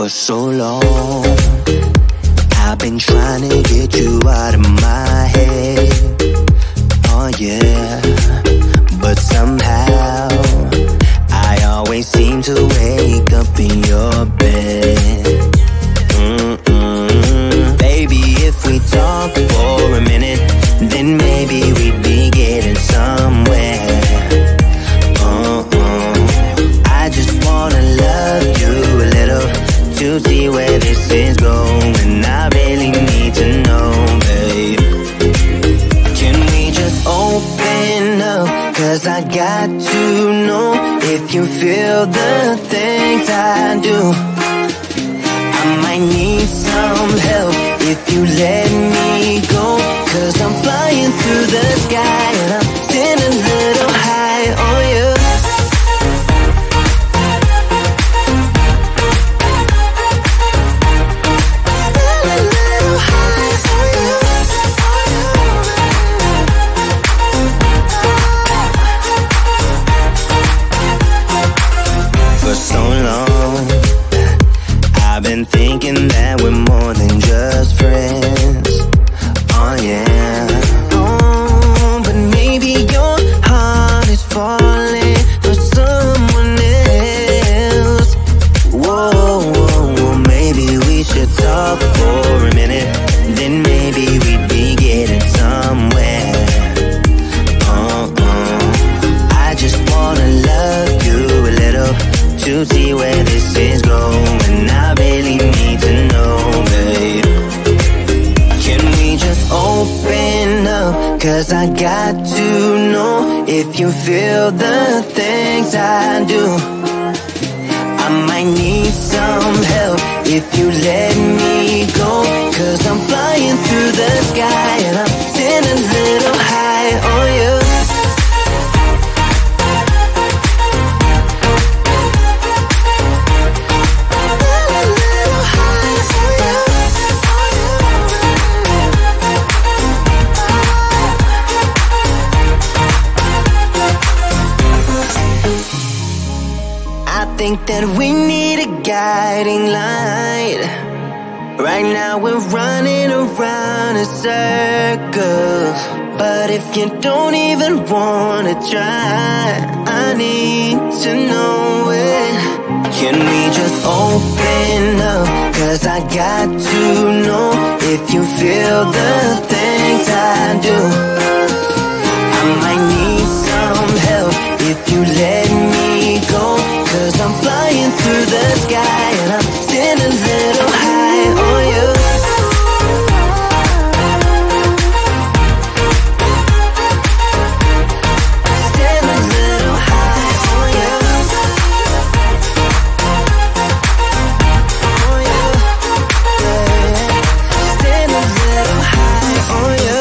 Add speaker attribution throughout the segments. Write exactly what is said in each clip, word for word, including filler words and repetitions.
Speaker 1: For so long, I've been trying to get you out of my head. Oh yeah, but somehow I always seem to wake up in your bed. Mm-mm. Baby, if we talk for a minute, then maybe we'd be getting somewhere. Uh-uh. I just wanna love you a little to see where this is going. I really need to know, babe. Can we just open up? Cause I got to know if you feel the things I do. I might need some help if you let me go. Cause I'm flying through the sky and I'm sitting a little high on you. For so long, I've been thinking that we're more than just friends. Oh yeah. Oh, but maybe your heart is falling for someone else. Whoa, whoa, whoa, maybe we should talk for a minute. Then maybe we'd be getting somewhere. Uh-uh. I just wanna love you a little to see where this is going. I really need to know, babe. Can we just open up? Cause I got to know if you feel the things I do. I might need some help if you let me go. Cause I'm flying through the sky and I'm sitting a little high on you. I think that we need a guiding light. Right now we're running around in circles. But if you don't even wanna try, I need to know it. Can we just open up? Cause I got to know if you feel the things I do. I might need some help if you let me go. Cause I'm flying through the sky and I'm sitting a little high on you. Sitting a little high on you. On you. Yeah. Sitting a little high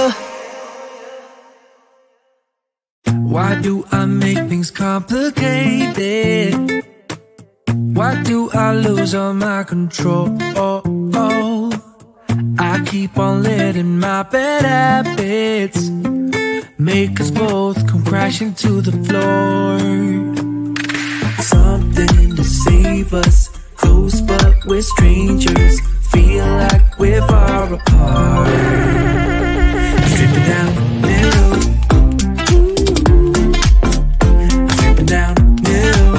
Speaker 1: on you.
Speaker 2: Why do I make things complicated? Why do I lose all my control? Oh, oh. I keep on letting my bad habits make us both come crashing to the floor. Something to save us, close but we're strangers. Feel like we're far apart. Stripping down the middle. Stripping down the middle.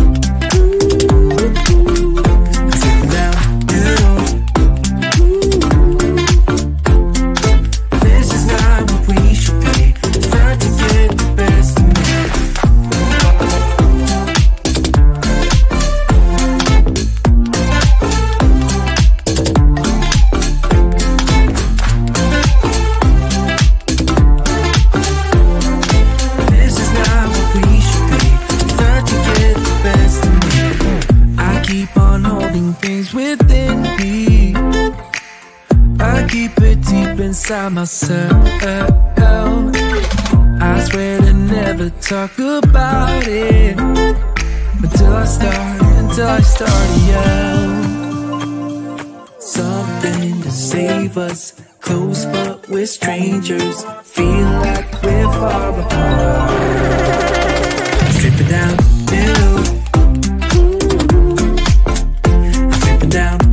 Speaker 2: Inside myself, I swear to never talk about it until I start, until I start to yell. Something to save us, close but we're strangers. Feel like we're far apart. Strip it down, middle. Strip it down.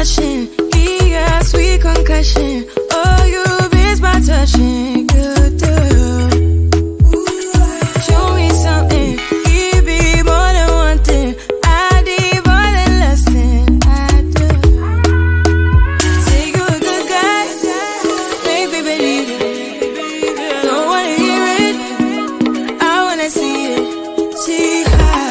Speaker 3: blushing, yeah, sweet concussion. Oh, you miss my touching, you do. Show me something, give me more than one thing. I need more than less than I do. Say you a good guy, make me believe it. Don't wanna hear it, I wanna see it. See how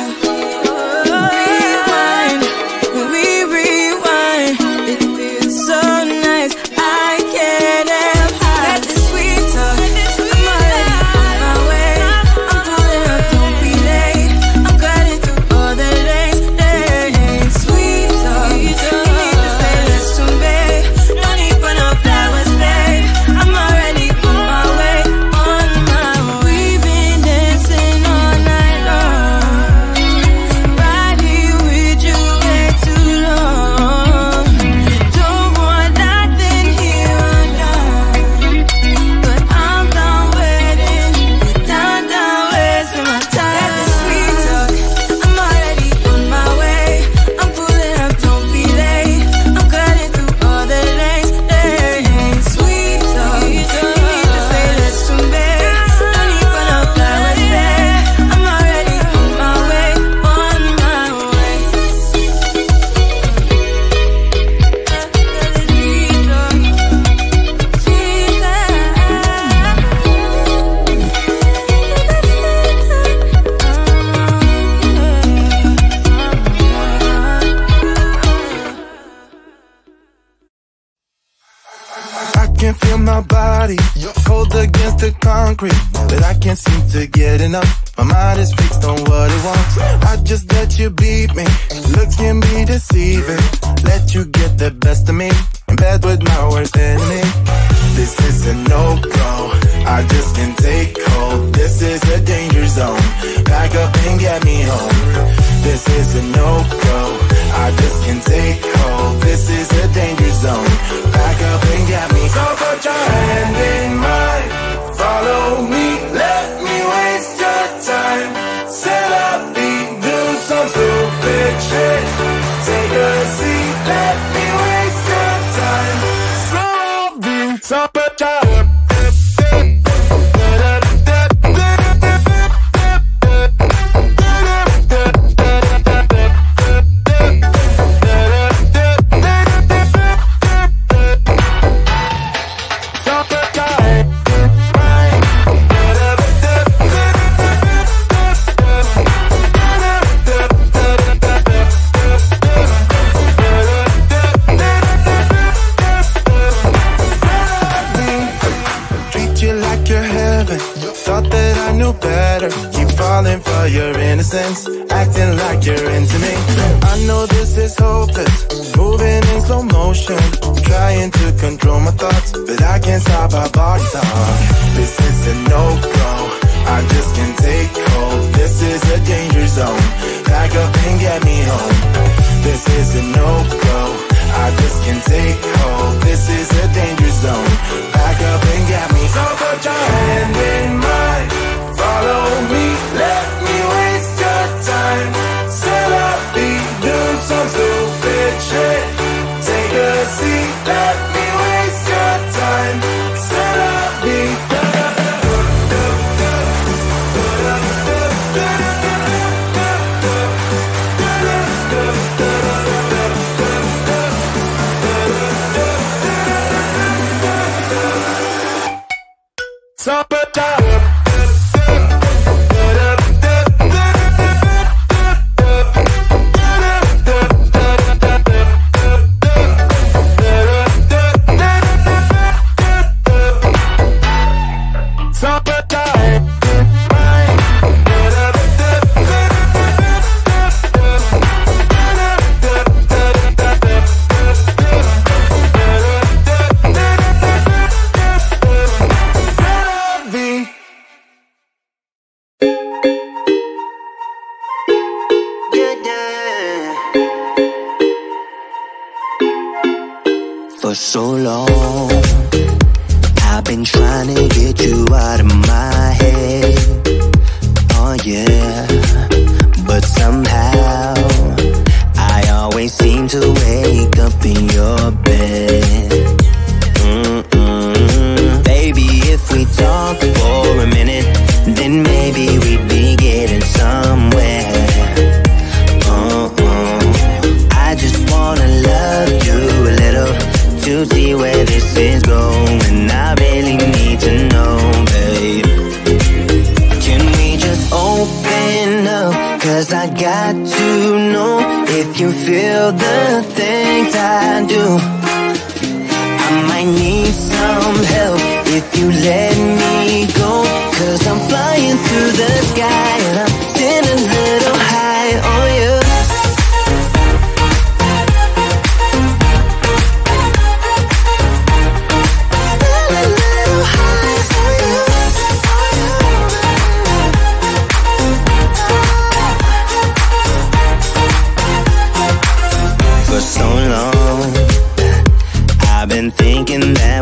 Speaker 3: rewind, when we rewind, it feels so nice. I can't help that the sweet talk. I'm already on my way. I'm pulling up, don't be late. I'm cutting through all the lanes. lanes. Sweet talk, you need to say less to me. No need for no flowers, babe. I'm already on my way, on my way. We've been dancing all night long, right here with you way too long. Don't want nothing here or now, but I'm done waiting, down, down, wasting my time. Got the sweet talk, I'm already on my way. I'm pulling up, don't be late. I'm cutting through all the lanes, lanes. Sweet talk, you need to say less to me. No need for no flowers, babe. I'm already on my way, on my way.
Speaker 4: I can feel my body cold against the concrete, but I can't seem to get enough. My mind is fixed on what it wants. I just let you beat me, looks can be deceiving. Let you get the best of me, in bed with my worst enemy. This is a no-go, I just can't take hold. This is a danger zone, pack up and get me home. This is a no-go, I just can't take hold. This is a danger zone, back up and get me. So put your hand in mine, follow me, let me waste your time. Set up, do some stupid shit. Take a seat, let me waste your time. Slowly, so put your for your innocence, acting like you're into me. I know this is hopeless, moving in slow motion, trying to control my thoughts, but I can't stop our body talk. This is a no-go, I just can't take hold. This is a danger zone, pack up and get me home. This is a no-go, I just can't take hold. This is a danger zone, pack up and get me. So put your hand in mine, follow me, let me waste your time. Set up, do some stupid shit. Take a seat, let me waste your time. Set up, so put your
Speaker 1: for so long. I've been trying to get you out of my head. Oh yeah, but somehow I always seem dream to wake up in your bed. Mm-mm. Baby, if we talk for a minute, then maybe we'd be getting somewhere. I just wanna love you a little to see where this is going. I really need to know, babe. Can we just open up? Cause I got to know if you feel the things I do. I might need some help if you let me go. Cause I'm flying through the sky and I'm sitting a little high on you. For so long I've been thinking that